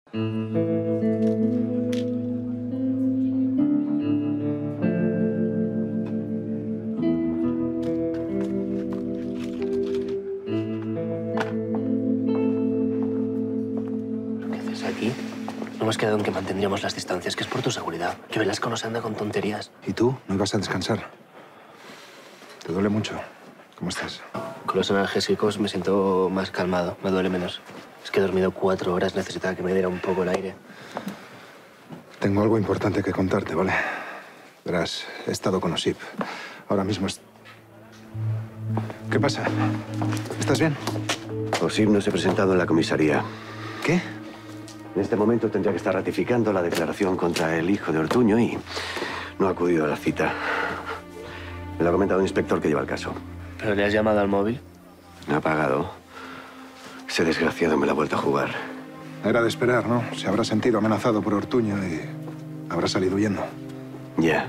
¿Qué haces aquí? No hemos quedado en que mantendríamos las distancias, que es por tu seguridad. Que Velasco no se anda con tonterías. ¿Y tú? ¿No ibas a descansar? ¿Te duele mucho? ¿Cómo estás? Con los analgésicos me siento más calmado, me duele menos. Es que he dormido 4 horas, necesitaba que me diera un poco el aire. Tengo algo importante que contarte, ¿vale? Verás, he estado con Osip. Ahora mismo es... ¿Qué pasa? ¿Estás bien? Osip no se ha presentado en la comisaría. ¿Qué? En este momento tendría que estar ratificando la declaración contra el hijo de Ortuño y no ha acudido a la cita. Me lo ha comentado un inspector que lleva el caso. ¿Pero le has llamado al móvil? Me ha pagado. Ese desgraciado me la ha vuelto a jugar. Era de esperar, ¿no? Se habrá sentido amenazado por Ortuño y habrá salido huyendo. Ya.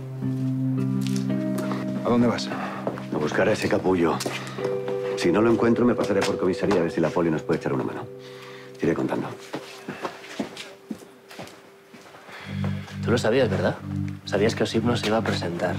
¿A dónde vas? A buscar a ese capullo. Si no lo encuentro, me pasaré por comisaría a ver si la poli nos puede echar una mano. Te iré contando. Tú lo sabías, ¿verdad? Sabías que Osip no se iba a presentar.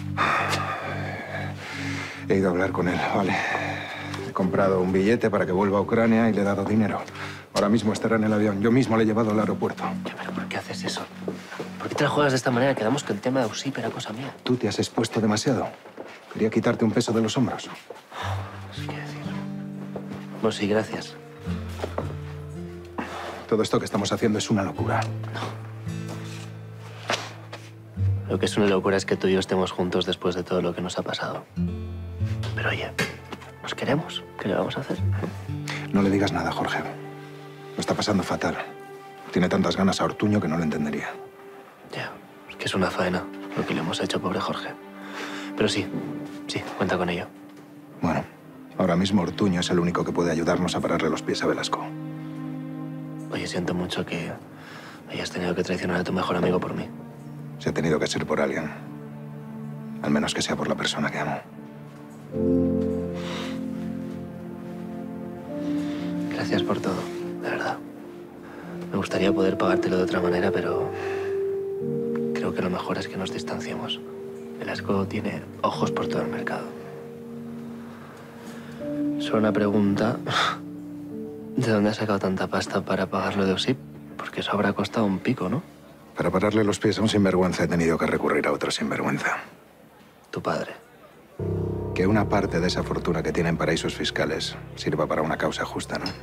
He ido a hablar con él, vale. He comprado un billete para que vuelva a Ucrania y le he dado dinero. Ahora mismo estará en el avión. Yo mismo le he llevado al aeropuerto. Ya, pero ¿por qué haces eso? ¿Por qué te la juegas de esta manera? Quedamos que el tema de Osip era cosa mía. Tú te has expuesto demasiado. Quería quitarte un peso de los hombros. ¿Qué decir? Bueno, sí, gracias. Todo esto que estamos haciendo es una locura. Lo que es una locura es que tú y yo estemos juntos después de todo lo que nos ha pasado. Pero oye, nos queremos. ¿Qué le vamos a hacer? No le digas nada, Jorge. Lo está pasando fatal. Tiene tantas ganas a Ortuño que no lo entendería. Ya, es que es una faena lo que le hemos hecho, pobre Jorge. Pero sí, cuenta con ello. Bueno, ahora mismo Ortuño es el único que puede ayudarnos a pararle los pies a Velasco. Oye, siento mucho que hayas tenido que traicionar a tu mejor amigo por mí. Si ha tenido que ser por alguien. Al menos que sea por la persona que amo. Gracias por todo, de verdad. Me gustaría poder pagártelo de otra manera, pero creo que lo mejor es que nos distanciemos. Velasco tiene ojos por todo el mercado. Solo una pregunta. ¿De dónde has sacado tanta pasta para pagar lo de Osip? Porque eso habrá costado un pico, ¿no? Para pararle los pies a un sinvergüenza he tenido que recurrir a otro sinvergüenza. Tu padre. Que una parte de esa fortuna que tiene en paraísos fiscales sirva para una causa justa, ¿no?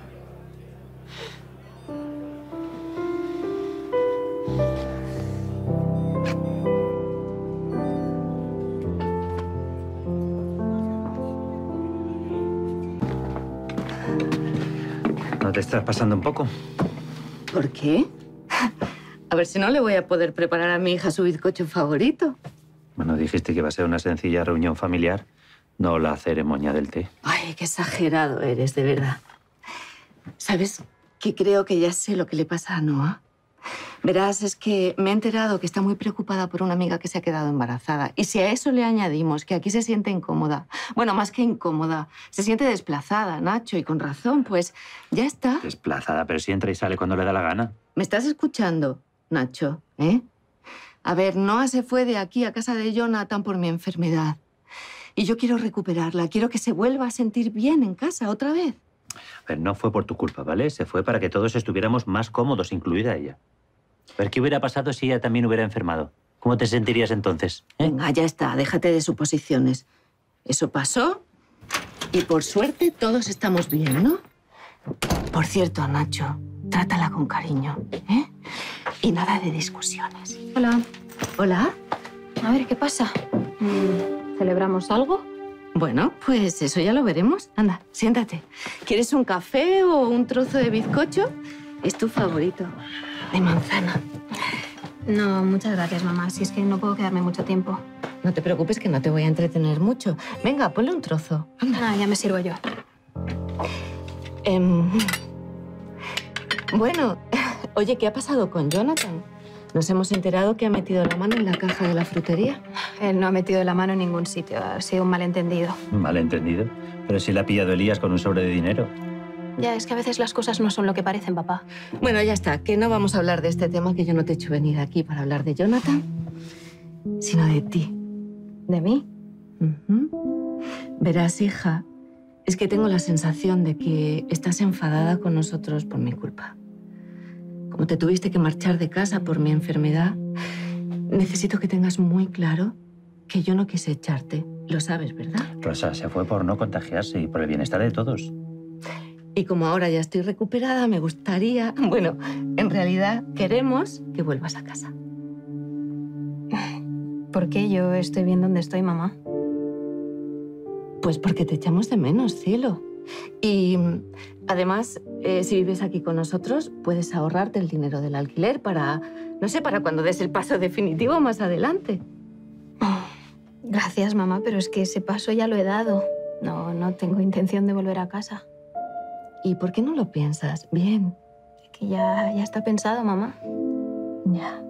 ¿No te estás pasando un poco? ¿Por qué? A ver si no le voy a poder preparar a mi hija su bizcocho favorito. Bueno, dijiste que iba a ser una sencilla reunión familiar, no la ceremonia del té. Ay, qué exagerado eres, de verdad. ¿Sabes? Que creo que ya sé lo que le pasa a Noa. Verás, es que me he enterado que está muy preocupada por una amiga que se ha quedado embarazada. Y si a eso le añadimos que aquí se siente incómoda, bueno, más que incómoda, se siente desplazada, Nacho, y con razón, pues ya está. Desplazada, pero si entra y sale cuando le da la gana. ¿Me estás escuchando, Nacho? A ver, Noa se fue de aquí a casa de Jonathan por mi enfermedad. Y yo quiero recuperarla, quiero que se vuelva a sentir bien en casa otra vez. A ver, no fue por tu culpa, ¿vale? Se fue para que todos estuviéramos más cómodos, incluida ella. A ver, ¿qué hubiera pasado si ella también hubiera enfermado? ¿Cómo te sentirías entonces? Venga, ya está, déjate de suposiciones. Eso pasó y por suerte todos estamos bien, ¿no? Por cierto, Nacho, trátala con cariño, ¿eh? Y nada de discusiones. Hola. ¿Hola? A ver, ¿qué pasa? ¿Celebramos algo? Bueno, pues eso ya lo veremos. Anda, siéntate. ¿Quieres un café o un trozo de bizcocho? Es tu favorito. De manzana. No, muchas gracias, mamá. Si es que no puedo quedarme mucho tiempo. No te preocupes que no te voy a entretener mucho. Venga, ponle un trozo. Ah, ya me sirvo yo. Bueno, oye, ¿qué ha pasado con Jonathan? Nos hemos enterado que ha metido la mano en la caja de la frutería. Él no ha metido la mano en ningún sitio. Ha sido un malentendido. Malentendido. Pero si la ha pillado Elías con un sobre de dinero. Ya, es que a veces las cosas no son lo que parecen, papá. Bueno, ya está, que no vamos a hablar de este tema, que yo no te he hecho venir aquí para hablar de Jonathan, sino de ti. ¿De mí? Verás, hija, es que tengo la sensación de que estás enfadada con nosotros por mi culpa. Como te tuviste que marchar de casa por mi enfermedad, necesito que tengas muy claro que yo no quise echarte. Lo sabes, ¿verdad? Rosa, se fue por no contagiarse y por el bienestar de todos. Y como ahora ya estoy recuperada, me gustaría... Bueno, en realidad queremos que vuelvas a casa. ¿Por qué yo estoy bien donde estoy, mamá? Pues porque te echamos de menos, cielo. Y además, si vives aquí con nosotros, puedes ahorrarte el dinero del alquiler para, no sé, para cuando des el paso definitivo más adelante. Gracias, mamá, pero es que ese paso ya lo he dado. No tengo intención de volver a casa. ¿Y por qué no lo piensas? Bien. Es que ya está pensado, mamá. Ya.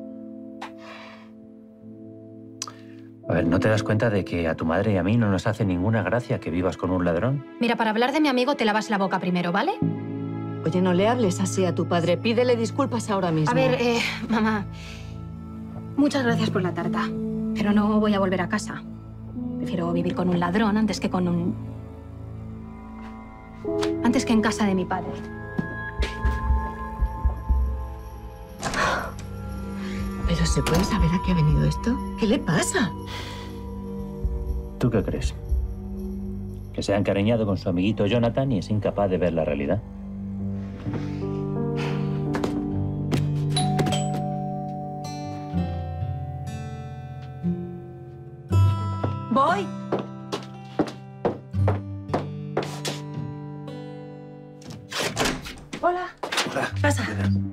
A ver, ¿no te das cuenta de que a tu madre y a mí no nos hace ninguna gracia que vivas con un ladrón? Mira, para hablar de mi amigo te lavas la boca primero, ¿vale? Oye, no le hables así a tu padre. Pídele disculpas ahora mismo. A ver, mamá, muchas gracias por la tarta, pero no voy a volver a casa. Prefiero vivir con un ladrón antes que en casa de mi padre. ¿Pero se puede saber a qué ha venido esto? ¿Qué le pasa? ¿Tú qué crees? Que se ha encariñado con su amiguito Jonathan y es incapaz de ver la realidad. ¡Voy! Hola. Hola. Pasa.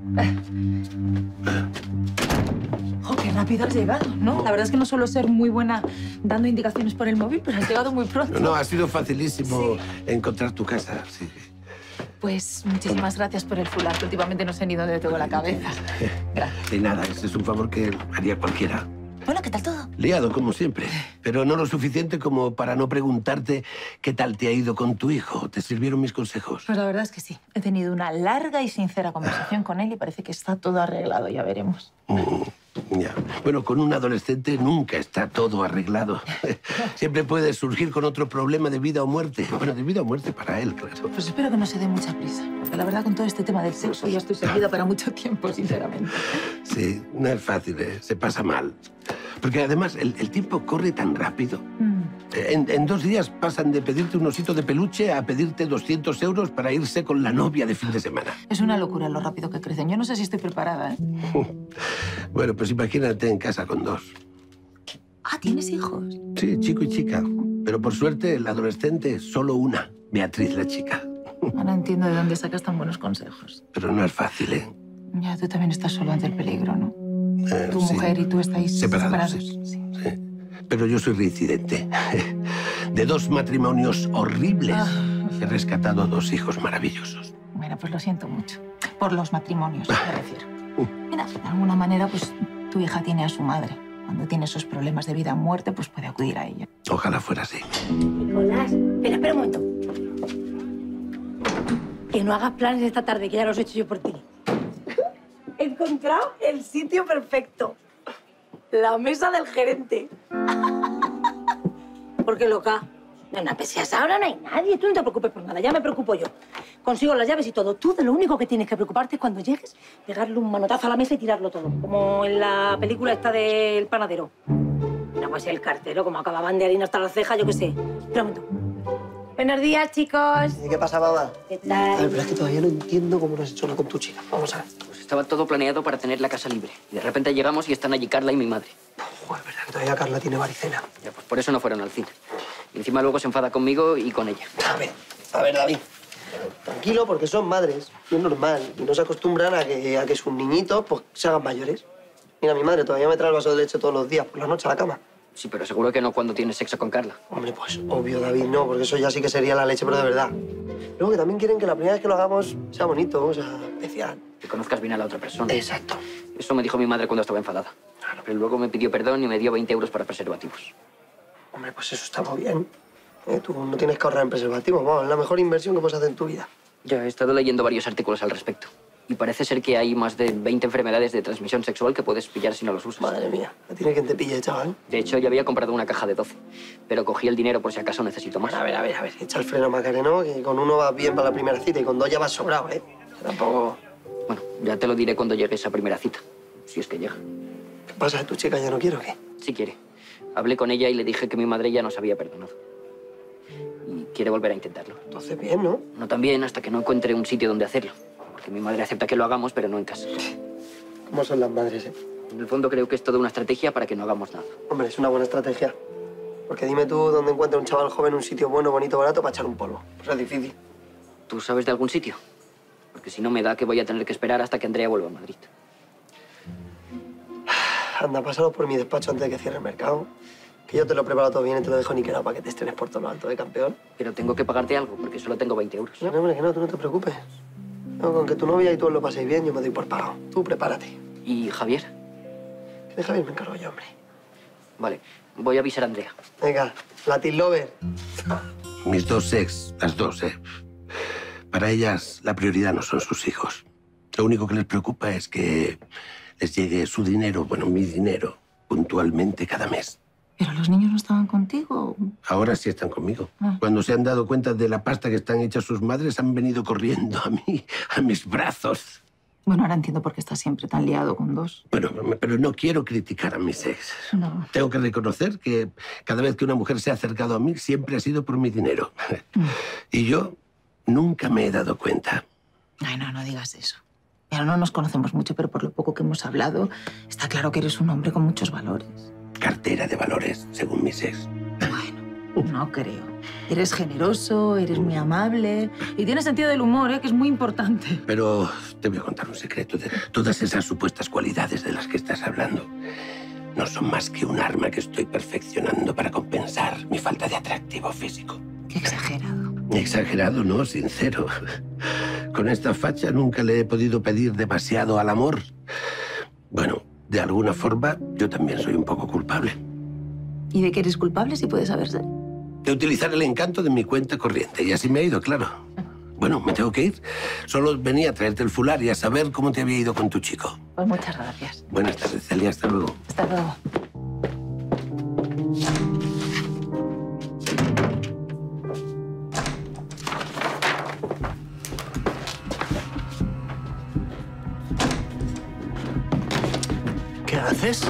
¡Oh, qué rápido has llegado! ¿No? La verdad es que no suelo ser muy buena dando indicaciones por el móvil, pero has llegado muy pronto. No, ha sido facilísimo encontrar tu casa, sí. Pues muchísimas gracias por el fular, que últimamente no sé ni dónde tengo la cabeza. Gracias. De nada, ese es un favor que haría cualquiera. Bueno, ¿qué tal todo? Liado, como siempre, pero no lo suficiente como para no preguntarte qué tal te ha ido con tu hijo. ¿Te sirvieron mis consejos? Pues la verdad es que sí. He tenido una larga y sincera conversación con él y parece que está todo arreglado, ya veremos. Ya. Bueno, con un adolescente nunca está todo arreglado. Siempre puede surgir con otro problema de vida o muerte. Bueno, de vida o muerte para él, claro. Pues espero que no se dé mucha prisa, porque la verdad con todo este tema del sexo ya estoy servida para mucho tiempo, sinceramente. Sí, no es fácil, se pasa mal. Porque además el tiempo corre tan rápido. En 2 días pasan de pedirte un osito de peluche a pedirte 200 euros para irse con la novia de fin de semana. Es una locura lo rápido que crecen. Yo no sé si estoy preparada, ¿eh? Bueno, pues imagínate en casa con 2. Ah, ¿tienes hijos? Sí, chico y chica. Pero por suerte, el adolescente, solo una. Beatriz, la chica. No entiendo de dónde sacas tan buenos consejos. Pero no es fácil, ¿eh? Ya, tú también estás solo ante el peligro, ¿no? Tu Sí. mujer y tú estáis Separados. Sí. Sí. Pero yo soy reincidente. De 2 matrimonios horribles, he rescatado 2 hijos maravillosos. Bueno, pues lo siento mucho. Por los matrimonios, me refiero. Mira, de alguna manera, pues tu hija tiene a su madre. Cuando tiene esos problemas de vida o muerte, pues puede acudir a ella. Ojalá fuera así. Nicolás, espera un momento. Que no hagas planes esta tarde, que ya los he hecho yo por ti. He encontrado el sitio perfecto. La mesa del gerente. Porque, loca, en una pese ahora no hay nadie. Tú no te preocupes por nada, ya me preocupo yo. Consigo las llaves y todo. Tú de lo único que tienes que preocuparte es cuando llegues, pegarle un manotazo a la mesa y tirarlo todo. Como en la película esta del panadero. No, pues el cartero, como acababan de harina hasta la ceja, yo qué sé. Espera un momento. Buenos días, chicos. ¿Y qué pasa, mamá? ¿Qué A ver, tal? pero es que todavía no entiendo cómo no has hecho nada con tu chica. Vamos a ver. Pues estaba todo planeado para tener la casa libre. Y de repente llegamos y están allí Carla y mi madre. Joder, verdad que todavía Carla tiene varicela. Ya, pues por eso no fueron al cine. Y encima luego se enfada conmigo y con ella. A ver, David. Tranquilo, porque son madres. Y es normal. Y no se acostumbran a que sus niñitos pues, se hagan mayores. Mira, mi madre todavía me trae el vaso de leche todos los días por la noche a la cama. Sí, pero seguro que no cuando tienes sexo con Carla. Hombre, pues obvio, David, no, porque eso ya sí que sería la leche, pero de verdad. Luego que también quieren que la primera vez que lo hagamos sea bonito, o sea, especial. Que conozcas bien a la otra persona. Exacto. Eso me dijo mi madre cuando estaba enfadada. Pero luego me pidió perdón y me dio 20 euros para preservativos. Hombre, pues eso está muy bien. Tú no tienes que ahorrar en preservativos, vamos, es la mejor inversión que puedes hacer en tu vida. Ya he estado leyendo varios artículos al respecto. Y parece ser que hay más de 20 enfermedades de transmisión sexual que puedes pillar si no los usas. Madre mía, no tiene quien te pille, chaval. De hecho, ya había comprado una caja de 12. Pero cogí el dinero por si acaso necesito más. A ver. Echa el freno, Macareno, que con uno vas bien para la primera cita y con dos ya vas sobrado, ¿eh? Que tampoco... Bueno, ya te lo diré cuando llegue esa primera cita. Si es que llega. ¿Qué pasa? ¿Tu chica ya no quiere o qué? Si quiere. Hablé con ella y le dije que mi madre ya nos había perdonado. Y quiere volver a intentarlo. Entonces bien, ¿no? No tan bien hasta que no encuentre un sitio donde hacerlo. Porque mi madre acepta que lo hagamos, pero no en casa. ¿Cómo son las madres, eh? En el fondo creo que es toda una estrategia para que no hagamos nada. Hombre, es una buena estrategia. Porque dime tú dónde encuentra un chaval joven un sitio bueno, bonito, barato para echar un polvo. Pues es difícil. ¿Tú sabes de algún sitio? Porque si no me da que voy a tener que esperar hasta que Andrea vuelva a Madrid. Anda, pásalo por mi despacho antes de que cierre el mercado. Que yo te lo preparo todo bien y te lo dejo niquelado para que te estrenes por todo lo alto de campeón. Pero tengo que pagarte algo, porque solo tengo 20 euros. No, hombre, que no, tú no te preocupes. No, con que tu novia y tú lo paséis bien, yo me doy por pagado. Tú prepárate. ¿Y Javier? Que de Javier me encargo yo, hombre. Vale, voy a avisar a Andrea. Venga, Latin Lover. Mis dos ex, las dos, ¿eh? Para ellas, la prioridad no son sus hijos. Lo único que les preocupa es que les llegue su dinero, bueno, mi dinero, puntualmente cada mes. ¿Pero los niños no estaban contigo? Ahora sí están conmigo. Ah. Cuando se han dado cuenta de la pasta que están hechas sus madres, han venido corriendo a mí, a mis brazos. Bueno, ahora entiendo por qué estás siempre tan liado con dos. Bueno, pero no quiero criticar a mis ex. No. Tengo que reconocer que cada vez que una mujer se ha acercado a mí, siempre ha sido por mi dinero. Y yo nunca me he dado cuenta. Ay, no digas eso. Pero no nos conocemos mucho, pero por lo poco que hemos hablado, está claro que eres un hombre con muchos valores. Cartera de valores, según mis ex. Bueno, no creo. Eres generoso, eres muy amable y tienes sentido del humor, ¿eh? Que es muy importante. Pero te voy a contar un secreto. De todas esas supuestas cualidades de las que estás hablando, no son más que un arma que estoy perfeccionando para compensar mi falta de atractivo físico. Qué exagerado. Exagerado, no, sincero. Con esta facha nunca le he podido pedir demasiado al amor. Bueno, de alguna forma yo también soy un poco culpable. ¿Y de qué eres culpable, si puede saberse? De utilizar el encanto de mi cuenta corriente. Y así me ha ido, claro. Bueno, me tengo que ir. Solo venía a traerte el fular y a saber cómo te había ido con tu chico. Pues muchas gracias. Buenas tardes, Celia. Hasta luego. Hasta luego. ¿Qué haces?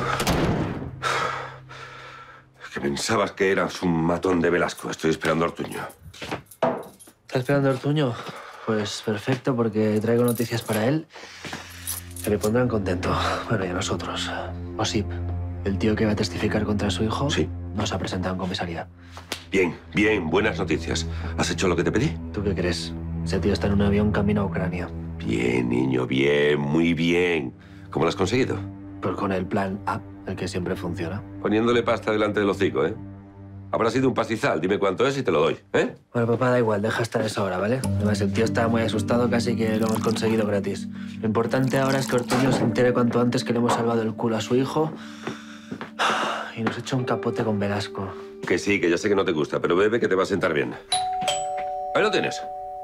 Que pensabas que eras un matón de Velasco. Estoy esperando a Ortuño. ¿Estás esperando a Ortuño? Pues perfecto, porque traigo noticias para él que le pondrán contento. Bueno, y a nosotros. Osip, el tío que va a testificar contra su hijo, sí, nos ha presentado en comisaría. Bien, buenas noticias. ¿Has hecho lo que te pedí? ¿Tú qué crees? Ese tío está en un avión camino a Ucrania. Bien, niño, bien, muy bien. ¿Cómo lo has conseguido? Pues con el plan A, el que siempre funciona. Poniéndole pasta delante del hocico, ¿eh? Habrá sido un pastizal. Dime cuánto es y te lo doy, ¿eh? Bueno, papá, da igual, deja estar eso ahora, ¿vale? Además, el tío está muy asustado, casi que lo hemos conseguido gratis. Lo importante ahora es que Ortuño se entere cuanto antes que le hemos salvado el culo a su hijo y nos echa un capote con Velasco. Que sí, que ya sé que no te gusta, pero bebe que te va a sentar bien. Ahí lo tienes.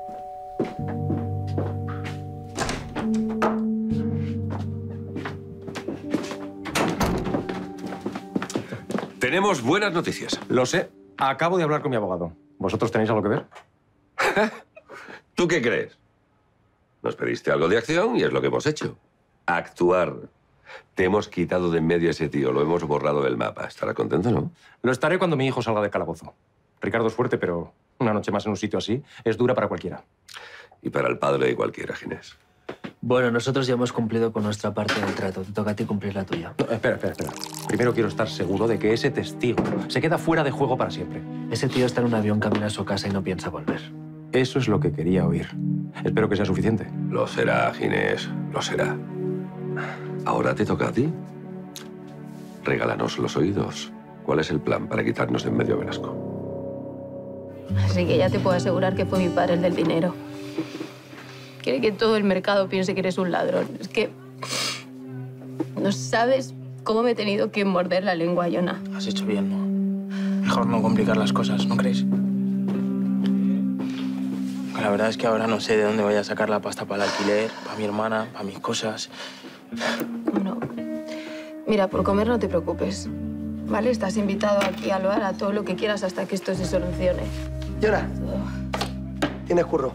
Tenemos buenas noticias. Lo sé. Acabo de hablar con mi abogado. ¿Vosotros tenéis algo que ver? ¿Tú qué crees? Nos pediste algo de acción y es lo que hemos hecho. Actuar. Te hemos quitado de en medio a ese tío, lo hemos borrado del mapa. ¿Estará contento, no? Lo estaré cuando mi hijo salga de calabozo. Ricardo es fuerte, pero una noche más en un sitio así es dura para cualquiera. Y para el padre de cualquiera, Ginés. Bueno, nosotros ya hemos cumplido con nuestra parte del trato. Te toca a ti cumplir la tuya. No, espera. Primero quiero estar seguro de que ese testigo se queda fuera de juego para siempre. Ese tío está en un avión camino a su casa y no piensa volver. Eso es lo que quería oír. Espero que sea suficiente. Lo será, Ginés, lo será. Ahora te toca a ti. Regálanos los oídos. ¿Cuál es el plan para quitarnos de en medio a Velasco? Así que ya te puedo asegurar que fue mi padre el del dinero. Quiere que todo el mercado piense que eres un ladrón. Es que no sabes cómo me he tenido que morder la lengua, Jonah. Has hecho bien, ¿no? Mejor no complicar las cosas, ¿no creéis? Que La verdad es que ahora no sé de dónde voy a sacar la pasta para el alquiler, para mi hermana, para mis cosas. No. Mira, por comer no te preocupes, ¿vale? Estás invitado aquí al bar a todo lo que quieras hasta que esto se solucione. Llora. Tienes curro.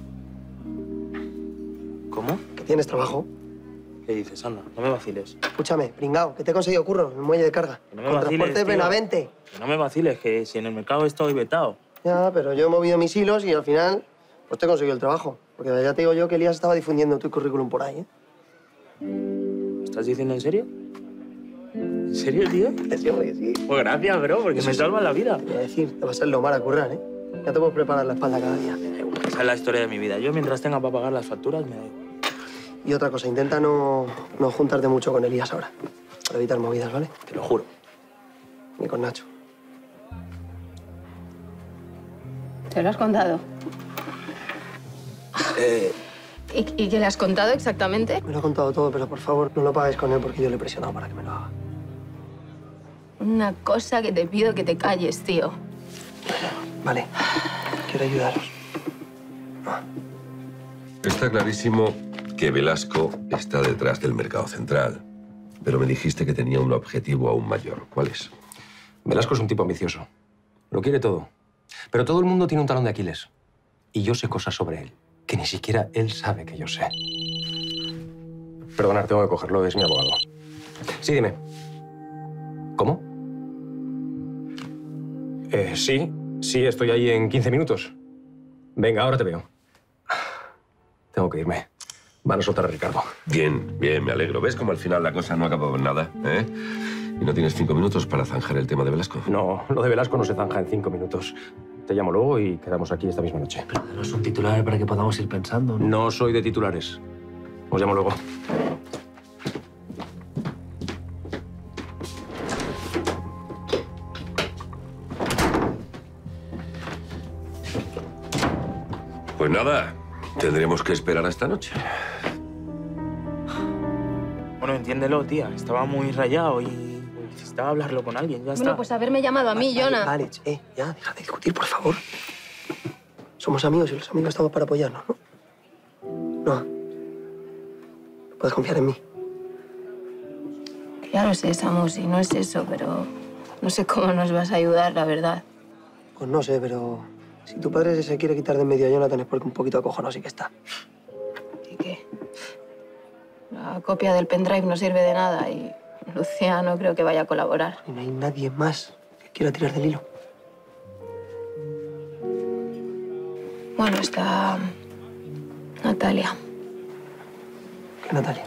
¿Cómo? Que tienes trabajo. ¿Qué dices, anda? No me vaciles. Escúchame, pringao, que te he conseguido curro en el muelle de carga. Que no me Con vaciles, Transportes tío. Benavente. Que no me vaciles, que si en el mercado estoy vetado. Ya, pero yo he movido mis hilos y al final pues te he conseguido el trabajo. Porque ya te digo yo que Elías estaba difundiendo tu currículum por ahí, ¿eh? ¿Me estás diciendo en serio? ¿En serio, tío? Sí, hombre, que sí. Pues gracias, bro, porque me salvas la vida. Te voy a decir, te vas a Lomar a currar, ¿eh? Ya te puedes preparar la espalda cada día. Esa es la historia de mi vida. Yo, mientras tenga para pagar las facturas, me doy. Y otra cosa, intenta no juntarte mucho con Elías ahora. Para evitar movidas, ¿vale? Te lo juro. Ni con Nacho. ¿Te lo has contado? ¿Y qué le has contado exactamente? Me lo ha contado todo, pero por favor no lo pagues con él porque yo le he presionado para que me lo haga. Una cosa que te pido que te calles, tío. Vale, quiero ayudaros. Está clarísimo que Velasco está detrás del mercado central. Pero me dijiste que tenía un objetivo aún mayor. ¿Cuál es? Velasco es un tipo ambicioso. Lo quiere todo. Pero todo el mundo tiene un talón de Aquiles. Y yo sé cosas sobre él que ni siquiera él sabe que yo sé. Perdonar, tengo que cogerlo. Es mi abogado. Sí, dime. ¿Cómo? Sí, estoy ahí en 15 minutos. Venga, ahora te veo. Tengo que irme. Van a soltar a Ricardo. Bien, bien, me alegro. ¿Ves cómo al final la cosa no ha acabado en nada? ¿Eh? ¿Y no tienes 5 minutos para zanjar el tema de Velasco? No, lo de Velasco no se zanja en 5 minutos. Te llamo luego y quedamos aquí esta misma noche. Pero danos un titular para que podamos ir pensando, ¿no? No soy de titulares. Os llamo luego. Pues nada, tendremos que esperar esta noche. Bueno, entiéndelo, tía. Estaba muy rayado y necesitaba hablarlo con alguien. Ya está. Bueno, pues haberme llamado a mí, Jonah. Vale, ya, deja de discutir, por favor. Somos amigos y los amigos estamos para apoyarnos, ¿no? No. Puedes confiar en mí. Ya lo sé, Samus, y no es eso, pero no sé cómo nos vas a ayudar, la verdad. Pues no sé, pero si tu padre se quiere quitar de en medio a Jonathan es porque un poquito acojonado sí que está. ¿Y qué? La copia del pendrive no sirve de nada y Lucía no creo que vaya a colaborar. Y no hay nadie más que quiera tirar del hilo. Bueno, está Natalia, ¿Qué Natalia?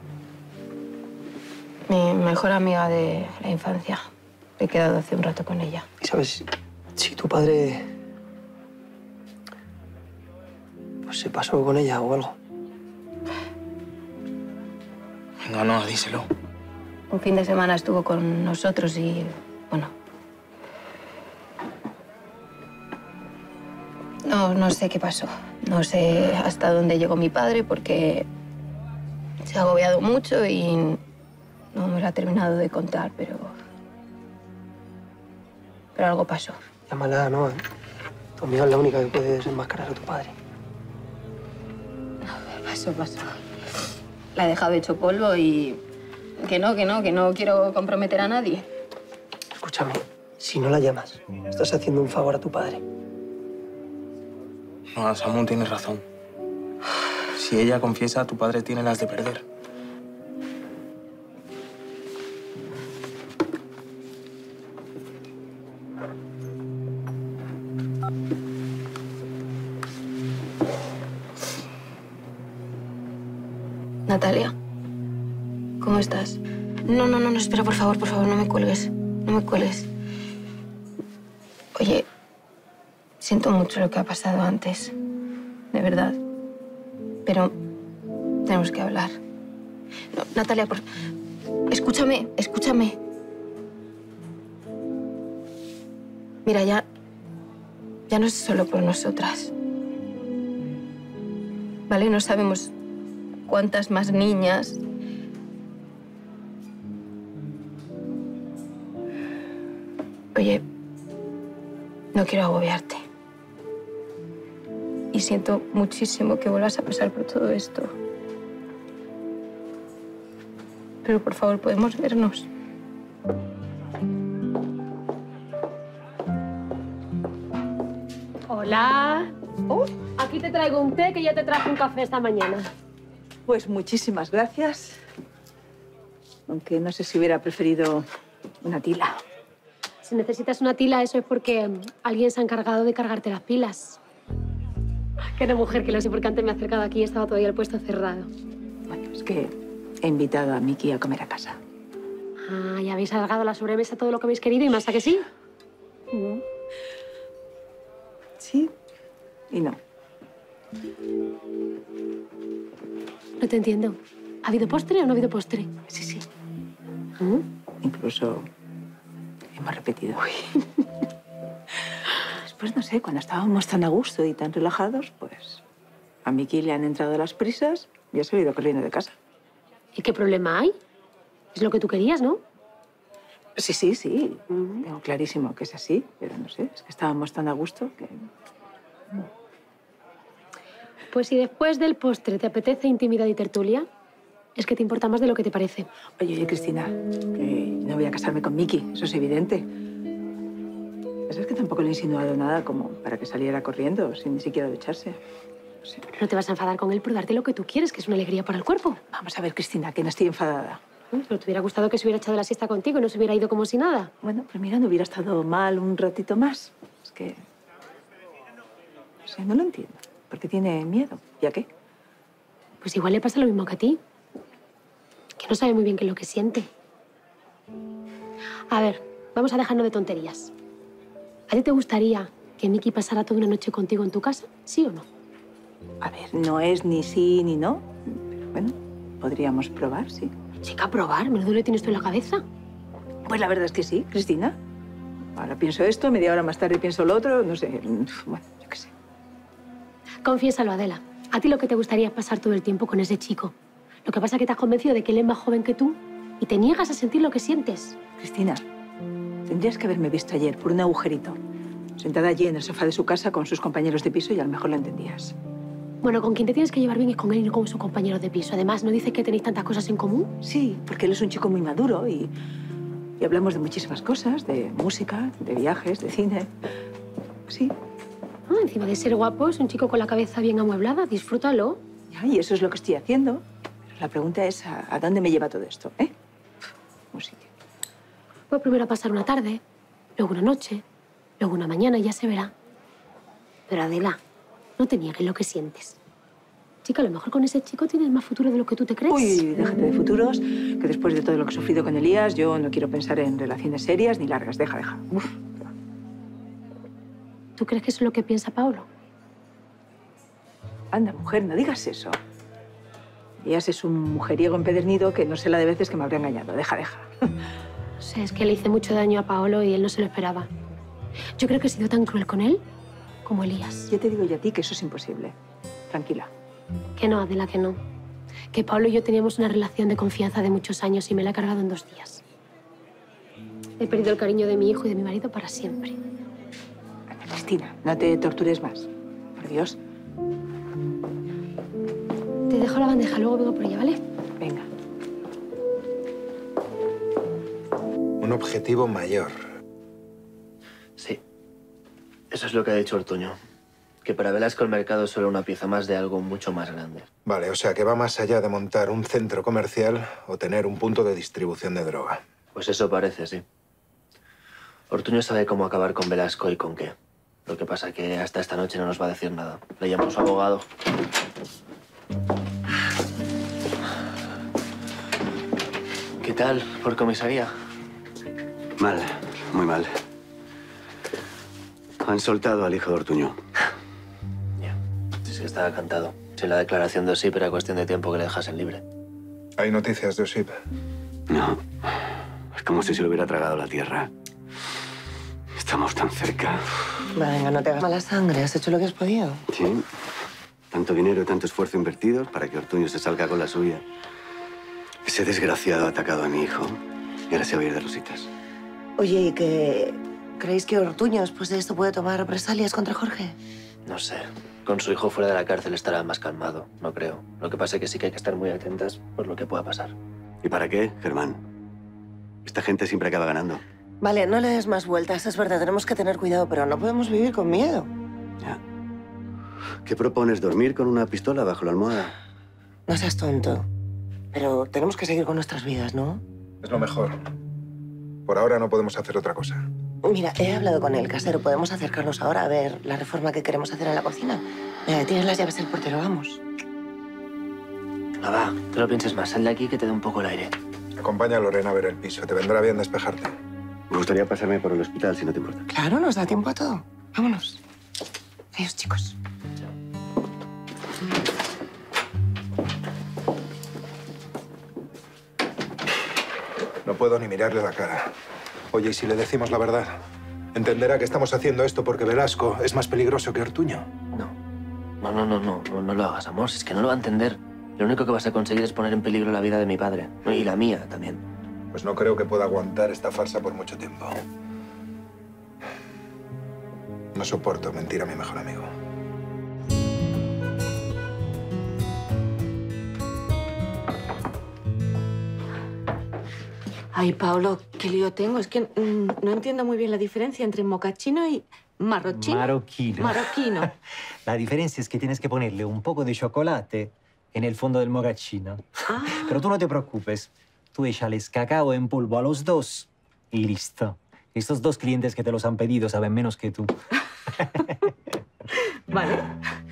mi mejor amiga de la infancia. He quedado hace un rato con ella. Y sabes, si tu padre pues se pasó con ella o algo. Venga, no, díselo. Un fin de semana estuvo con nosotros y, bueno... No sé qué pasó. No sé hasta dónde llegó mi padre porque se ha agobiado mucho y no me lo ha terminado de contar, pero algo pasó. Llámala, ¿no? Tu amiga es la única que puede desenmascarar a tu padre. Pasó. La he dejado hecho polvo y que no quiero comprometer a nadie. Escúchame, si no la llamas, estás haciendo un favor a tu padre. No, Samu, tienes razón. Si ella confiesa, tu padre tiene las de perder. Natalia, ¿cómo estás? No, espera, por favor, no me cuelgues. No me cuelgues. Oye, siento mucho lo que ha pasado antes, de verdad. Pero tenemos que hablar. No, Natalia, escúchame. Mira, ya no es solo por nosotras. ¿Vale? No sabemos cuántas más niñas... Oye, no quiero agobiarte. Y siento muchísimo que vuelvas a pasar por todo esto. Pero por favor, ¿podemos vernos? Hola. Aquí te traigo un té que ya te traje un café esta mañana. Pues muchísimas gracias. Aunque no sé si hubiera preferido una tila. Si necesitas una tila, eso es porque alguien se ha encargado de cargarte las pilas. Que una mujer, que lo sé porque antes me he acercado aquí y estaba todavía el puesto cerrado. Bueno, es que he invitado a Miki a comer a casa. Ah, ya habéis alargado la sobremesa todo lo que habéis querido y más, ¿a que sí? Sí y no. No te entiendo. ¿Ha habido postre o no ha habido postre? Sí, sí. Incluso hemos repetido. Después, no sé, cuando estábamos tan a gusto y tan relajados, pues a Miki le han entrado las prisas y ha salido corriendo de casa. ¿Y qué problema hay? Es lo que tú querías, ¿no? Sí, sí, sí. Tengo clarísimo que es así, pero no sé, es que estábamos tan a gusto que... Pues si después del postre te apetece intimidad y tertulia, es que te importa más de lo que te parece. Oye, Cristina, que no voy a casarme con Miki, eso es evidente. Es que tampoco le he insinuado nada como para que saliera corriendo sin ni siquiera ducharse. No sé. Pero no te vas a enfadar con él por darte lo que tú quieres, que es una alegría para el cuerpo. Vamos a ver, Cristina, que no estoy enfadada. Pero te hubiera gustado que se hubiera echado la siesta contigo y no se hubiera ido como si nada. Bueno, pues mira, no hubiera estado mal un ratito más. Es que... No sé, no lo entiendo. ¿Por qué tiene miedo? ¿Y a qué? Pues igual le pasa lo mismo que a ti. Que no sabe muy bien qué es lo que siente. A ver, vamos a dejarnos de tonterías. ¿A ti te gustaría que Miki pasara toda una noche contigo en tu casa? ¿Sí o no? A ver, no es ni sí ni no. Pero bueno, podríamos probar, sí. Chica, probar. ¿Menudo le tienes tú en la cabeza? Pues la verdad es que sí, Cristina. Ahora pienso esto, media hora más tarde pienso lo otro, no sé. Bueno, yo qué sé. Confiésalo, Adela. A ti lo que te gustaría es pasar todo el tiempo con ese chico. Lo que pasa es que te has convencido de que él es más joven que tú y te niegas a sentir lo que sientes. Cristina, tendrías que haberme visto ayer por un agujerito, sentada allí en el sofá de su casa con sus compañeros de piso y a lo mejor lo entendías. Bueno, con quien te tienes que llevar bien es con él y no con su compañero de piso. Además, ¿no dices que tenéis tantas cosas en común? Sí, porque él es un chico muy maduro y hablamos de muchísimas cosas, de música, de viajes, de cine. Sí. Ah, encima de ser guapo, es un chico con la cabeza bien amueblada. Disfrútalo. Ya, y eso es lo que estoy haciendo. Pero la pregunta es, ¿a dónde me lleva todo esto? Un sitio. Pues primero a pasar una tarde, luego una noche, luego una mañana y ya se verá. Pero Adela, no te niegues lo que sientes. Chica, a lo mejor con ese chico tienes más futuro de lo que tú te crees. Uy, déjate de futuros, que después de todo lo que he sufrido con Elías, yo no quiero pensar en relaciones serias ni largas. Deja. Uf. ¿Tú crees que eso es lo que piensa Paolo? Anda, mujer, no digas eso. Elías es un mujeriego empedernido que no sé la de veces que me habrá engañado. Deja. No sé, es que le hice mucho daño a Paolo y él no se lo esperaba. Yo creo que he sido tan cruel con él como Elías. Yo te digo yo a ti que eso es imposible. Tranquila. Que no, Adela, que no. Que Paolo y yo teníamos una relación de confianza de muchos años y me la he cargado en 2 días. He perdido el cariño de mi hijo y de mi marido para siempre. Cristina, no te tortures más. Por Dios. Te dejo la bandeja, luego vengo por ella, ¿vale? Venga. Un objetivo mayor. Sí. Eso es lo que ha dicho Ortuño. Que para Velasco el mercado es solo una pieza más de algo mucho más grande. Vale, o sea que va más allá de montar un centro comercial o tener un punto de distribución de droga. Pues eso parece, sí. Ortuño sabe cómo acabar con Velasco y con qué. Lo que pasa es que hasta esta noche no nos va a decir nada. Le llamo a su abogado. ¿Qué tal por comisaría? Mal, muy mal. Han soltado al hijo de Ortuño. Ya. Sí, estaba cantado. Si la declaración de Osip era cuestión de tiempo que le dejasen libre. ¿Hay noticias de Osip? No. Es como si se lo hubiera tragado la tierra. Estamos tan cerca. Venga, no te hagas mala sangre. ¿Has hecho lo que has podido? Sí. Tanto dinero y tanto esfuerzo invertidos para que Ortuño se salga con la suya. Ese desgraciado ha atacado a mi hijo y ahora se va a ir de rositas. Oye, ¿y qué creéis que Ortuño después de esto puede tomar represalias contra Jorge? No sé. con su hijo fuera de la cárcel estará más calmado, no creo. Lo que pasa es que sí que hay que estar muy atentas por lo que pueda pasar. ¿Y para qué, Germán? Esta gente siempre acaba ganando. Vale, no le des más vueltas. Es verdad, tenemos que tener cuidado, pero no podemos vivir con miedo. Ya. ¿Qué propones? ¿Dormir con una pistola bajo la almohada? No seas tonto. Pero tenemos que seguir con nuestras vidas, ¿no? Es lo mejor. Por ahora no podemos hacer otra cosa. Mira, he hablado con el casero. Podemos acercarnos ahora a ver la reforma que queremos hacer en la cocina. Mira, tienes las llaves del portero, vamos. Va, te lo pienses más. Sal de aquí que te dé un poco el aire. Acompaña a Lorena a ver el piso. Te vendrá bien despejarte. Me gustaría pasarme por el hospital, si no te importa. Claro, nos da tiempo a todo. Vámonos. Adiós, chicos. No puedo ni mirarle la cara. Oye, ¿y si le decimos la verdad? Entenderá que estamos haciendo esto porque Velasco es más peligroso que Ortuño. No lo hagas, amor. Si es que no lo va a entender. Lo único que vas a conseguir es poner en peligro la vida de mi padre. Y la mía también. Pues no creo que pueda aguantar esta farsa por mucho tiempo. No soporto mentir a mi mejor amigo. Ay, Pablo, qué lío tengo. Es que no entiendo muy bien la diferencia entre mocaccino y marrochino. Marocchino. Marocchino. La diferencia es que tienes que ponerle un poco de chocolate en el fondo del mocaccino. Pero tú no te preocupes. Tú échales cacao en polvo a los dos y listo. Estos dos clientes que te los han pedido saben menos que tú. Vale.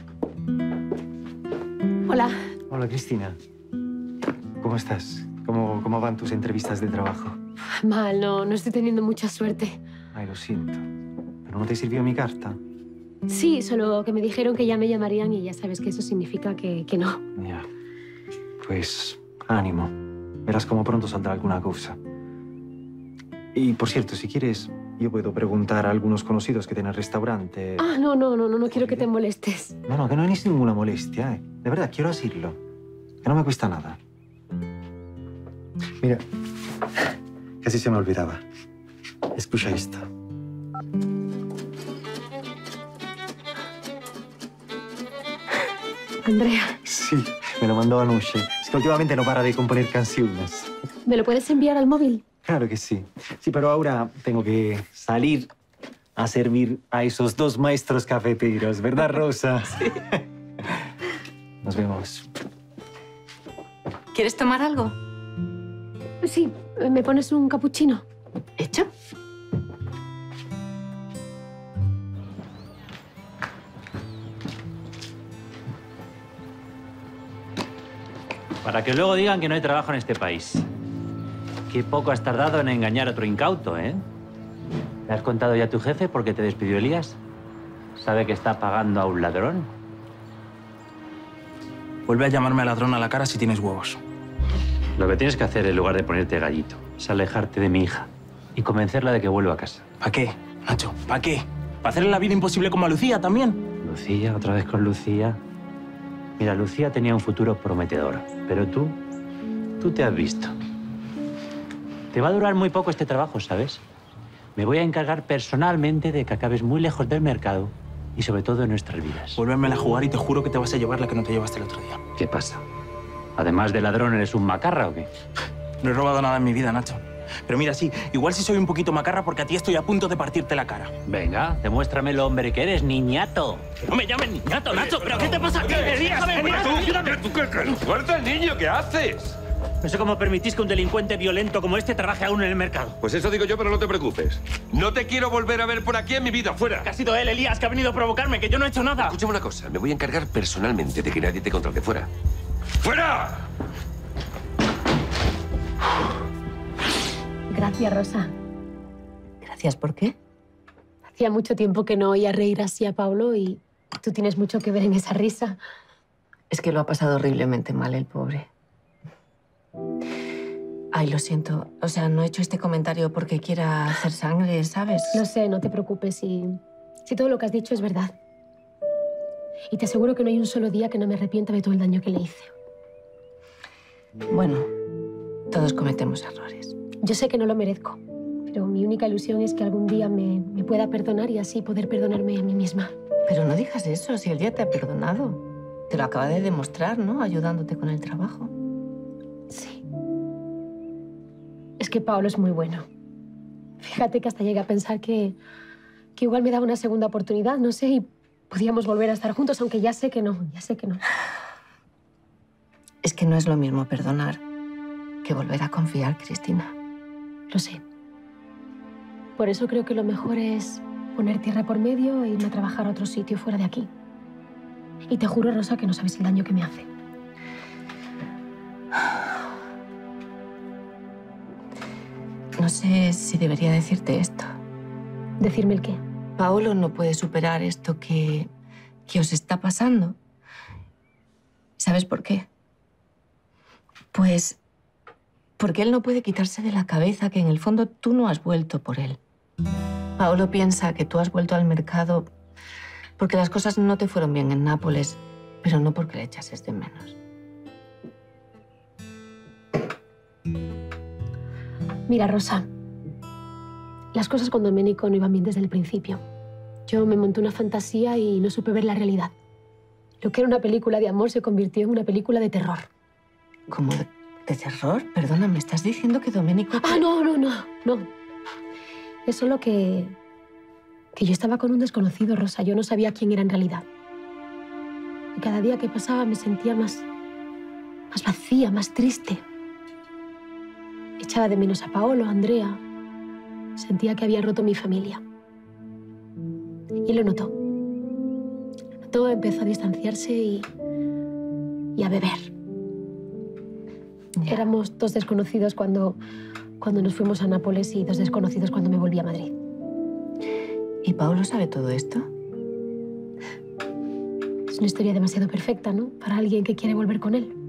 Hola. Hola, Cristina. ¿Cómo estás? ¿Cómo van tus entrevistas de trabajo? Mal, no estoy teniendo mucha suerte. Ay, lo siento. ¿Pero no te sirvió mi carta? Sí, solo que me dijeron que ya me llamarían y ya sabes que eso significa que no. Ya. Pues, ánimo. Verás cómo pronto saldrá alguna cosa. Y, por cierto, si quieres, yo puedo preguntar a algunos conocidos que tienen restaurante. Ah, no quiero que te molestes. No, que no hay ninguna molestia, ¿eh? De verdad, quiero decirlo. Que no me cuesta nada. Mira, casi se me olvidaba. Escucha esto. Andrea, Sí, me lo mandó anoche. Es que últimamente no para de componer canciones. ¿me lo puedes enviar al móvil? Claro que sí. Sí, pero ahora tengo que salir a servir a esos dos maestros cafeteros, ¿verdad, Rosa? Sí. Nos vemos. ¿Quieres tomar algo? Sí, ¿me pones un capuchino? ¿Hecho? Para que luego digan que no hay trabajo en este país. Qué poco has tardado en engañar a otro incauto, ¿eh? ¿Le has contado ya a tu jefe por qué te despidió Elías? ¿Sabe que está pagando a un ladrón? Vuelve a llamarme ladrón a la cara si tienes huevos. Lo que tienes que hacer en lugar de ponerte gallito es alejarte de mi hija y convencerla de que vuelva a casa. ¿Para qué, Nacho? ¿Para qué? ¿Para hacerle la vida imposible como a Lucía también? Lucía, otra vez con Lucía. Mira, Lucía tenía un futuro prometedor, pero tú te has visto. Te va a durar muy poco este trabajo, ¿sabes? Me voy a encargar personalmente de que acabes muy lejos del mercado y sobre todo de nuestras vidas. Vuélvemela a jugar y te juro que te vas a llevar la que no te llevaste el otro día. ¿Qué pasa? Además de ladrón, ¿eres un macarra o qué? No he robado nada en mi vida, Nacho. Pero mira, sí, igual sí soy un poquito macarra porque a ti estoy a punto de partirte la cara. Venga, demuéstrame el hombre que eres, niñato. ¡No me llames niñato, Nacho! ¿Pero qué te pasa? ¡Elías! ¡Ayúdame! ¡Suelta al niño! ¿Qué haces? No sé cómo permitís que un delincuente violento como este trabaje aún en el mercado. Pues eso digo yo, pero no te preocupes. No te quiero volver a ver por aquí en mi vida. ¡Fuera! Que ha sido él, Elías, que ha venido a provocarme, que yo no he hecho nada. Escúchame una cosa. Me voy a encargar personalmente de que nadie te controle. ¡Fuera! ¡Fuera! Gracias, Rosa. Gracias, ¿por qué? Hacía mucho tiempo que no oía reír así a Pablo y tú tienes mucho que ver en esa risa. Es que lo ha pasado horriblemente mal, el pobre. Ay, lo siento. O sea, no he hecho este comentario porque quiera hacer sangre, ¿sabes? Lo sé, no te preocupes. Si todo lo que has dicho es verdad. Y te aseguro que no hay un solo día que no me arrepienta de todo el daño que le hice. Bueno, todos cometemos errores. Yo sé que no lo merezco, pero mi única ilusión es que algún día me pueda perdonar y así poder perdonarme a mí misma. Pero no digas eso, si él ya te ha perdonado. Te lo acaba de demostrar, ¿no? Ayudándote con el trabajo. Sí. Es que Paolo es muy bueno. Fíjate que hasta llegué a pensar que igual me daba una segunda oportunidad, no sé, y podíamos volver a estar juntos, aunque ya sé que no, ya sé que no. Es que no es lo mismo perdonar que volver a confiar, Cristina. Lo sé. Por eso creo que lo mejor es poner tierra por medio e irme a trabajar a otro sitio fuera de aquí. Y te juro, Rosa, que no sabes el daño que me hace. No sé si debería decirte esto. ¿Decirme el qué? Paolo no puede superar esto que os está pasando. ¿Sabes por qué? Pues porque él no puede quitarse de la cabeza que en el fondo tú no has vuelto por él. Paolo piensa que tú has vuelto al mercado porque las cosas no te fueron bien en Nápoles, pero no porque le echases de menos. Mira, Rosa, las cosas con Domenico no iban bien desde el principio. Yo me monté una fantasía y no supe ver la realidad. Lo que era una película de amor se convirtió en una película de terror. ¿Cómo de terror? Perdona, ¿me estás diciendo que Domenico... Ah, no. Es solo que yo estaba con un desconocido, Rosa. Yo no sabía quién era en realidad. Y cada día que pasaba me sentía más vacía, más triste. Echaba de menos a Paolo, a Andrea. Sentía que había roto mi familia. Y lo notó. Todo empezó a distanciarse y a beber. Éramos dos desconocidos cuando nos fuimos a Nápoles y dos desconocidos cuando me volví a Madrid. ¿Y Paolo sabe todo esto? Es una historia demasiado perfecta, ¿no? Para alguien que quiere volver con él.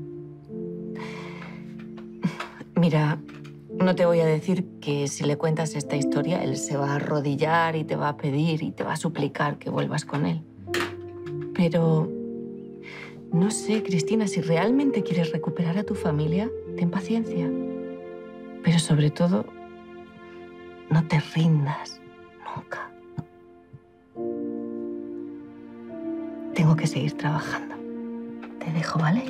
Mira, no te voy a decir que si le cuentas esta historia, él se va a arrodillar y te va a pedir y te va a suplicar que vuelvas con él. Pero no sé, Cristina, si realmente quieres recuperar a tu familia, ten paciencia. Pero sobre todo, no te rindas nunca. Tengo que seguir trabajando. Te dejo, ¿vale?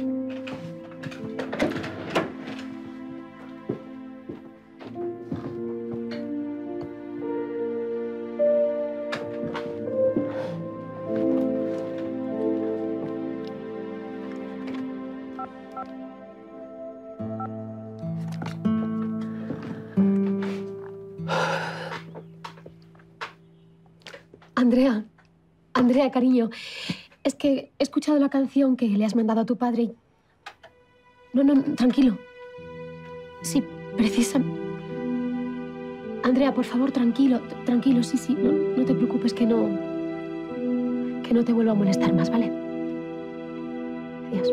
Andrea, cariño, es que he escuchado la canción que le has mandado a tu padre y... No, tranquilo. Sí, precisamente... Andrea, por favor, tranquilo, sí, no te preocupes, que no te vuelva a molestar más, ¿vale? Adiós.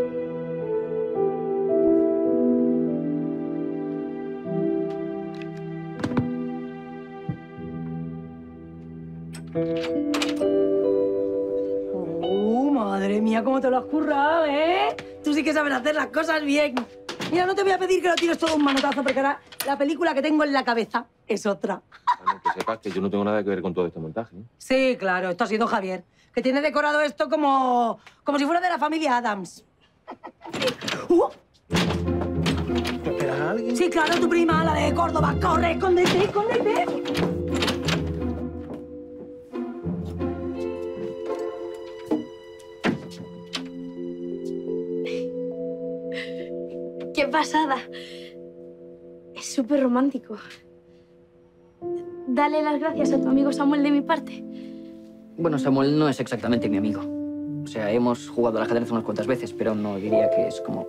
Madre mía, cómo te lo has currado, ¿eh? Tú sí que sabes hacer las cosas bien. Mira, no te voy a pedir que lo tires todo un manotazo, porque ahora la película que tengo en la cabeza es otra. Bueno, que sepas que yo no tengo nada que ver con todo este montaje, ¿eh? Sí, claro, esto ha sido Javier, que tiene decorado esto como si fuera de la familia Addams. ¿Espera a alguien? Sí, claro, tu prima, la de Córdoba. ¡Corre, escóndete! ¡Qué pasada! Es súper romántico. Dale las gracias a tu amigo Samuel de mi parte. Bueno, Samuel no es exactamente mi amigo. O sea, hemos jugado al ajedrez unas cuantas veces, pero no diría que es como...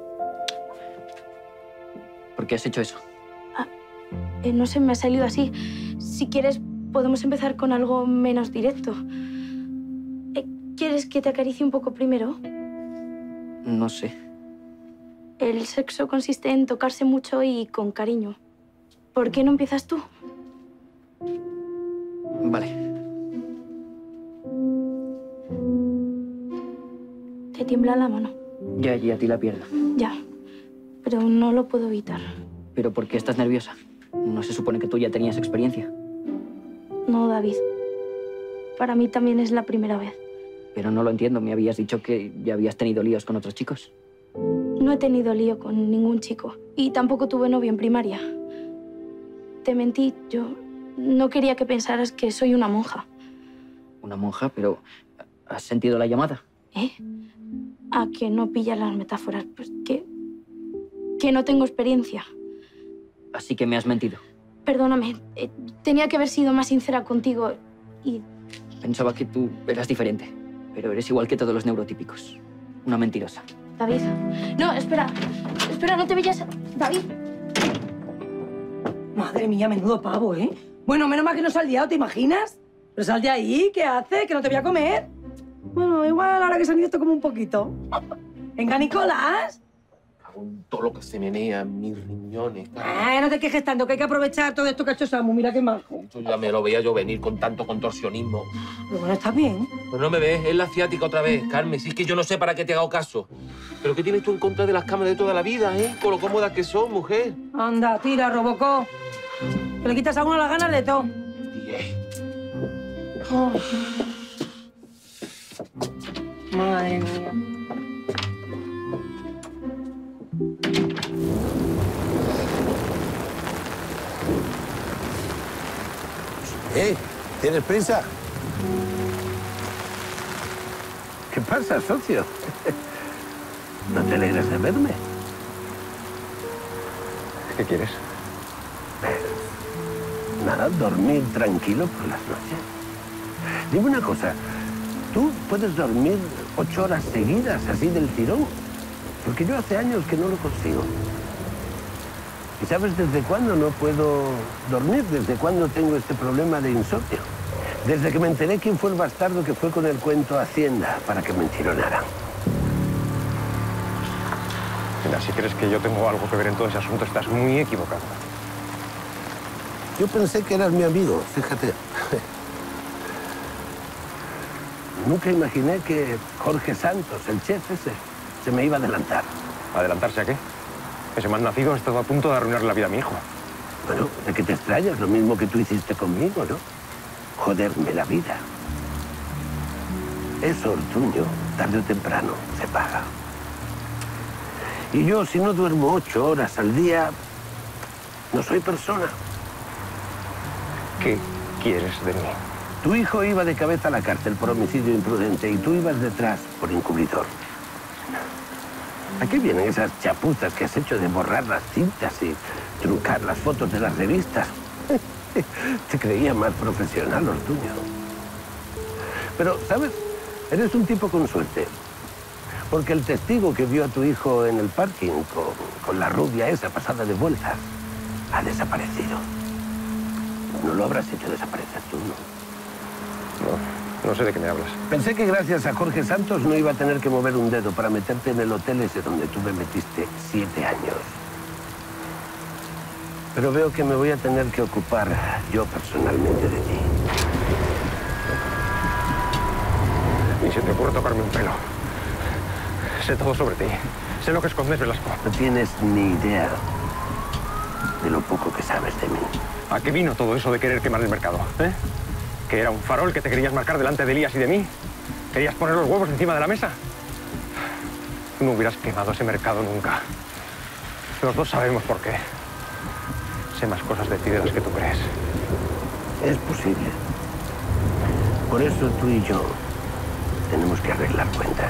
¿Por qué has hecho eso? No sé, me ha salido así. Si quieres, podemos empezar con algo menos directo. ¿Quieres que te acaricie un poco primero? No sé. El sexo consiste en tocarse mucho y con cariño. ¿Por qué no empiezas tú? Vale. Te tiembla la mano. Ya, y a ti la pierna. Ya, pero no lo puedo evitar. ¿Pero por qué estás nerviosa? ¿No se supone que tú ya tenías experiencia? No, David. Para mí también es la primera vez. Pero no lo entiendo. Me habías dicho que ya habías tenido líos con otros chicos. No he tenido lío con ningún chico. Y tampoco tuve novio en primaria. Te mentí. Yo no quería que pensaras que soy una monja. Una monja, pero ¿has sentido la llamada? ¿Eh? ¿A que no pillas las metáforas? Pues que no tengo experiencia. Así que me has mentido. Perdóname. Tenía que haber sido más sincera contigo y... Pensaba que tú eras diferente, pero eres igual que todos los neurotípicos. Una mentirosa. David. No, espera. Espera, no te vayas. David. Madre mía, menudo pavo, ¿eh? Bueno, menos mal que no se ha liado, ¿te imaginas? Pero sal de ahí, ¿qué hace? ¿Que no te voy a comer? Bueno, igual ahora que se han ido esto como un poquito. Venga, Nicolás. Con todo lo que se menea en mis riñones. No te quejes tanto, que hay que aprovechar todo esto que ha hecho Samu. Mira qué majo. Yo ya me lo veía yo venir con tanto contorsionismo. Pero bueno, está bien. Pues no me ves, es la asiática otra vez, Carmen. Si es que yo no sé para qué te hago caso. ¿Pero qué tienes tú en contra de las camas de toda la vida, Con lo cómodas que son, mujer. Anda, tira, Robocó. Que le quitas a uno las ganas de todo. Oh. Madre mía. ¿Tienes prisa? ¿Qué pasa, socio? ¿No te alegras de verme? ¿Qué quieres? Nada, dormir tranquilo por las noches. Dime una cosa, ¿tú puedes dormir 8 horas seguidas, así del tirón? Porque yo hace años que no lo consigo. ¿Y sabes desde cuándo no puedo dormir? ¿Desde cuándo tengo este problema de insomnio? Desde que me enteré quién fue el bastardo que fue con el cuento a Hacienda para que me entironaran. Mira, si crees que yo tengo algo que ver en todo ese asunto, estás muy equivocado. Yo pensé que eras mi amigo, fíjate. Nunca imaginé que Jorge Santos, el chef ese, se me iba a adelantar. ¿Adelantarse a qué? Ese mal nacido ha estado a punto de arruinar la vida a mi hijo. Bueno, ¿de qué te extrañas? Lo mismo que tú hiciste conmigo, ¿no? Joderme la vida. Eso, Ortuño, tarde o temprano, se paga. Y yo, si no duermo 8 horas al día, no soy persona. ¿Qué quieres de mí? Tu hijo iba de cabeza a la cárcel por homicidio imprudente y tú ibas detrás por encubridor. ¿A qué vienen esas chapuzas que has hecho de borrar las cintas y truncar las fotos de las revistas? Te creía más profesional, Ortuño. Pero, ¿sabes? Eres un tipo con suerte. Porque el testigo que vio a tu hijo en el parking con la rubia esa pasada de vueltas ha desaparecido. No lo habrás hecho desaparecer tú, ¿no? No sé de qué me hablas. Pensé que gracias a Jorge Santos no iba a tener que mover un dedo para meterte en el hotel ese donde tú me metiste 7 años. Pero veo que me voy a tener que ocupar yo personalmente de ti. Ni se te ocurre tocarme un pelo. Sé todo sobre ti. Sé lo que escondes, Velasco. No tienes ni idea de lo poco que sabes de mí. ¿A qué vino todo eso de querer quemar el mercado? ¿Que era un farol que te querías marcar delante de Elías y de mí? ¿Querías poner los huevos encima de la mesa? Tú no hubieras quemado ese mercado nunca. Los dos sabemos por qué. Sé más cosas de ti de las que tú crees. Es posible. Por eso tú y yo tenemos que arreglar cuentas.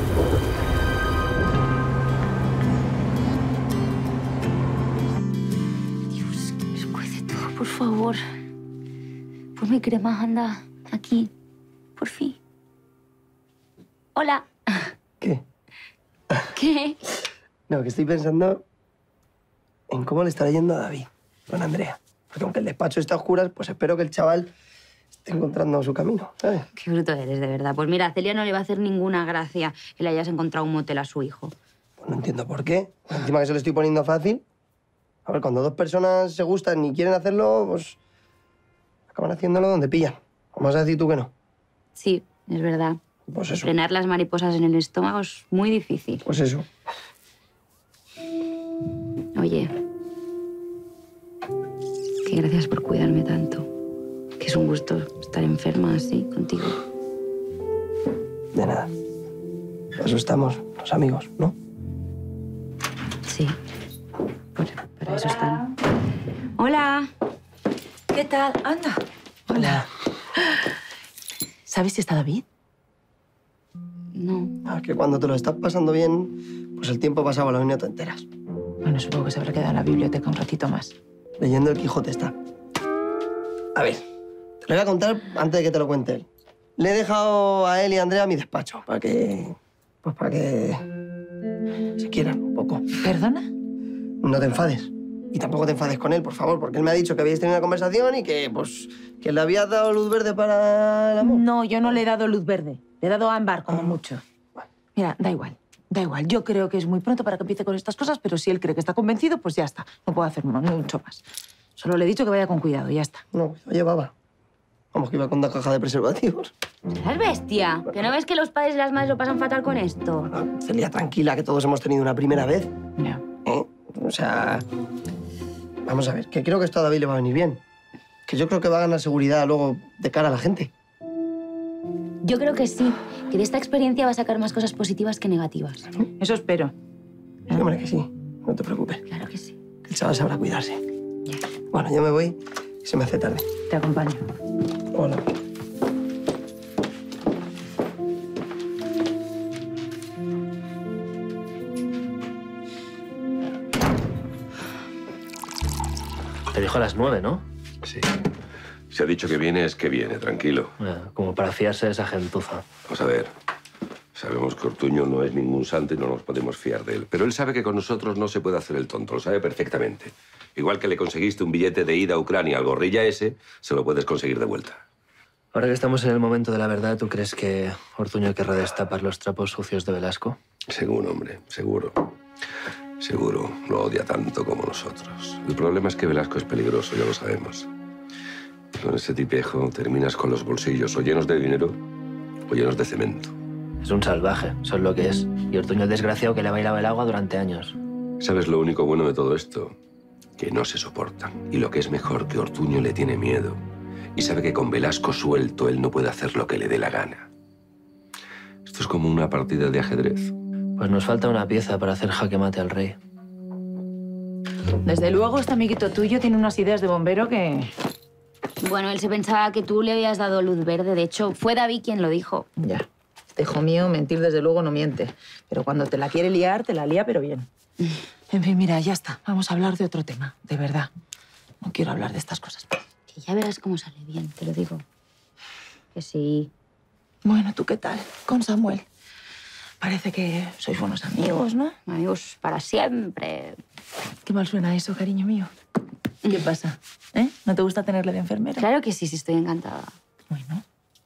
Dios, que me escuece todo, por favor. Ponme crema, anda. Aquí. Por fin. Hola. ¿Qué? ¿Qué? No, que estoy pensando en cómo le estará yendo a David con Andrea. Porque aunque el despacho está a oscuras, pues espero que el chaval esté encontrando su camino, ¿sabes? Qué bruto eres, de verdad. Pues mira, a Celia no le va a hacer ninguna gracia que le hayas encontrado un motel a su hijo. Pues no entiendo por qué. Encima que se lo estoy poniendo fácil. A ver, cuando dos personas se gustan y quieren hacerlo, pues acaban haciéndolo donde pillan. ¿Cómo vas a decir tú que no? Sí, es verdad. Pues eso. Frenar las mariposas en el estómago es muy difícil. Pues eso. Oye, que gracias por cuidarme tanto. Que es un gusto estar enferma así contigo. De nada. Para eso estamos, los amigos, ¿no? Sí. Para eso están. Hola. ¿Qué tal? Anda. Hola. ¿Sabes si está David? No. Es que cuando te lo estás pasando bien, pues el tiempo pasa con las uñas enteras. Bueno, supongo que se habrá quedado en la biblioteca un ratito más. Leyendo el Quijote está. A ver, te lo voy a contar antes de que te lo cuente él. Le he dejado a él y a Andrea mi despacho, para que... pues para que... se quieran un poco. ¿Perdona? No te enfades. Y tampoco te enfades con él, por favor, porque él me ha dicho que habéis tenido una conversación y que, pues, que le habías dado luz verde para el amor. No, yo no le he dado luz verde. Le he dado ámbar, como mucho. Mira, da igual. Da igual. Yo creo que es muy pronto para que empiece con estas cosas, pero si él cree que está convencido, pues ya está. No puedo hacer mucho más. Solo le he dicho que vaya con cuidado y ya está. No, lo llevaba. Vamos, que iba con una caja de preservativos. ¿Eres bestia? ¿Que no ves que los padres y las madres lo pasan fatal con esto? Celia, tranquila, que todos hemos tenido una primera vez. Ya. ¿Eh? O sea... Vamos a ver, que creo que esto a David le va a venir bien. Que yo creo que va a ganar seguridad luego de cara a la gente. Yo creo que sí. Que de esta experiencia va a sacar más cosas positivas que negativas. Eso espero. Sí, hombre, que sí. No te preocupes. Claro que sí. El chaval sabrá cuidarse. Bueno, yo me voy. Se me hace tarde. Te acompaño. Hola. Te dijo a las 9, ¿no? Sí. Si ha dicho que viene, es que viene, tranquilo. Como para fiarse de esa gentuza. Vamos a ver. Sabemos que Ortuño no es ningún santo y no nos podemos fiar de él. Pero él sabe que con nosotros no se puede hacer el tonto. Lo sabe perfectamente. Igual que le conseguiste un billete de ida a Ucrania al gorrilla ese, se lo puedes conseguir de vuelta. Ahora que estamos en el momento de la verdad, ¿tú crees que Ortuño querrá destapar los trapos sucios de Velasco? Seguro, hombre. Seguro. Seguro. Lo odia tanto como nosotros. El problema es que Velasco es peligroso, ya lo sabemos. Con ese tipejo terminas con los bolsillos o llenos de dinero o llenos de cemento. Es un salvaje, eso es lo que es. Y Ortuño el desgraciado que le ha bailado el agua durante años. ¿Sabes lo único bueno de todo esto? Que no se soportan. Y lo que es mejor, que Ortuño le tiene miedo. Y sabe que con Velasco suelto él no puede hacer lo que le dé la gana. Esto es como una partida de ajedrez. Pues nos falta una pieza para hacer jaque mate al rey. Desde luego, este amiguito tuyo tiene unas ideas de bombero que... Bueno, él se pensaba que tú le habías dado luz verde. De hecho, fue David quien lo dijo. Ya. Este hijo mío, mentir desde luego no miente. Pero cuando te la quiere liar, te la lía, pero bien. En fin, mira, ya está. Vamos a hablar de otro tema, de verdad. No quiero hablar de estas cosas. Que ya verás cómo sale bien, te lo digo. Que sí. Bueno, ¿tú qué tal con Samuel? Parece que sois buenos amigos, ¿no? Amigos para siempre. Qué mal suena eso, cariño mío. ¿Qué pasa? ¿Eh? ¿No te gusta tenerle de enfermera? Claro que sí, sí, estoy encantada. Bueno.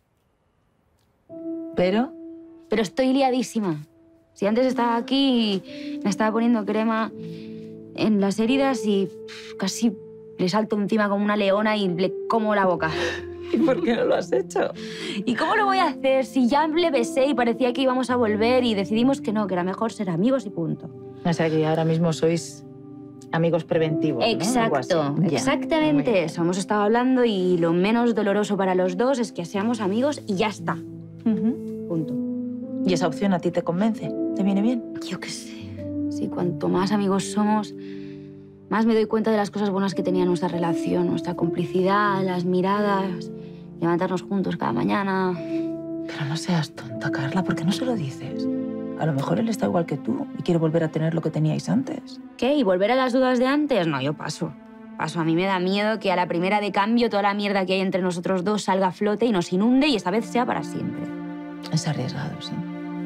¿Pero? Pero estoy liadísima. Si antes estaba aquí y me estaba poniendo crema en las heridas y casi le salto encima como una leona y le como la boca. ¿Y por qué no lo has hecho? ¿Y cómo lo voy a hacer si ya le besé y parecía que íbamos a volver y decidimos que no, que era mejor ser amigos y punto? O sea que ahora mismo sois amigos preventivos, ¿no? Exacto, exactamente eso. Hemos estado hablando y lo menos doloroso para los dos es que seamos amigos y ya está. Punto. ¿Y esa opción a ti te convence? ¿Te viene bien? Yo qué sé. Sí, cuanto más amigos somos, más me doy cuenta de las cosas buenas que tenía nuestra relación, nuestra complicidad, las miradas, levantarnos juntos cada mañana. Pero no seas tonta, Carla, ¿por qué no se lo dices? A lo mejor él está igual que tú y quiere volver a tener lo que teníais antes. ¿Qué? ¿Y volver a las dudas de antes? No, yo paso. Paso. A mí me da miedo que a la primera de cambio toda la mierda que hay entre nosotros dos salga a flote y nos inunde y esta vez sea para siempre. Es arriesgado, sí.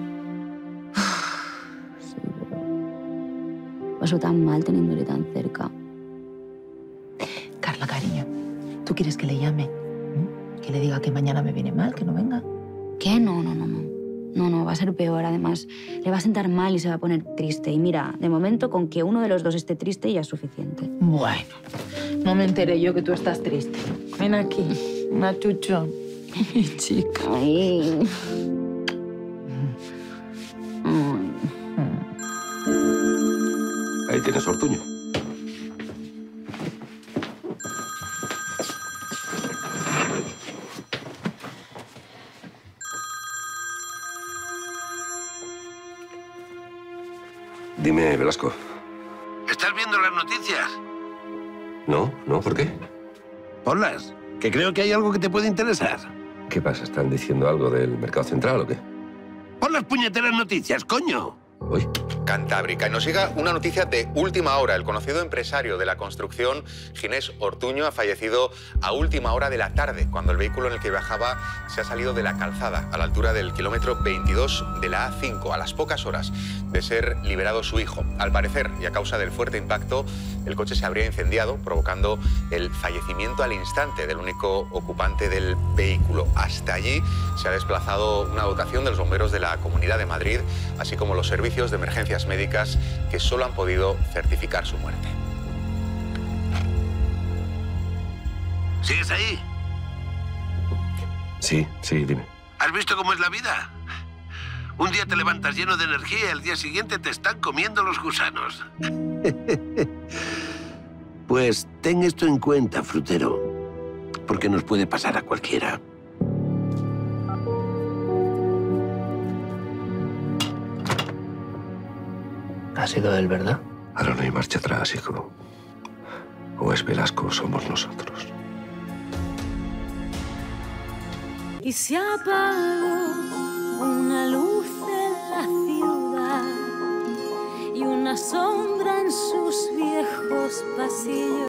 Sí, pero... paso tan mal teniéndole tan cerca. Carla, cariño, ¿tú quieres que le llame? ¿Que le diga que mañana me viene mal, que no venga? ¿Qué? No. No, va a ser peor. Además, le va a sentar mal y se va a poner triste. Y mira, de momento, con que uno de los dos esté triste ya es suficiente. Bueno, no me enteré yo que tú estás triste. Ven aquí, una chuchón. Mi chica. Ay. Ahí tienes Ortuño. Velasco. ¿Estás viendo las noticias? No, ¿por qué? Ponlas, que creo que hay algo que te puede interesar. ¿Qué pasa? ¿Están diciendo algo del mercado central o qué? Pon las puñeteras noticias, coño. Uy. Cantábrica. Y nos llega una noticia de última hora. El conocido empresario de la construcción, Ginés Ortuño, ha fallecido a última hora de la tarde, cuando el vehículo en el que viajaba se ha salido de la calzada, a la altura del kilómetro 22 de la A5, a las pocas horas de ser liberado su hijo. Al parecer, y a causa del fuerte impacto, el coche se habría incendiado, provocando el fallecimiento al instante del único ocupante del vehículo. Hasta allí se ha desplazado una dotación de los bomberos de la Comunidad de Madrid, así como los servicios de emergencias médicas que solo han podido certificar su muerte. ¿Sigues ahí? Sí, dime. ¿Has visto cómo es la vida? Un día te levantas lleno de energía y al día siguiente te están comiendo los gusanos. Pues ten esto en cuenta, frutero, porque nos puede pasar a cualquiera. Ha sido él, ¿verdad? Ahora no hay marcha atrás, hijo. O es Velasco o somos nosotros. Y se apagó